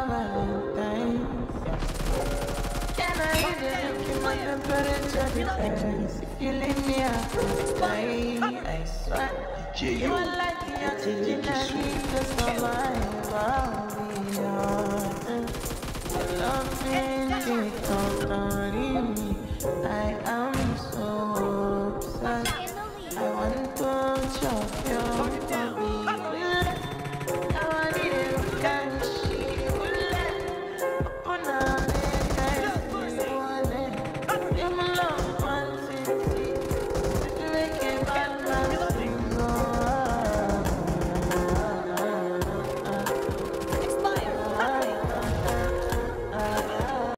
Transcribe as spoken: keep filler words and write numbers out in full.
Can I even keep my temperature decrease? If you leave me, I could stay. I swear. You are like the oxygen I need to survive. I'll be on. Love me, take no time.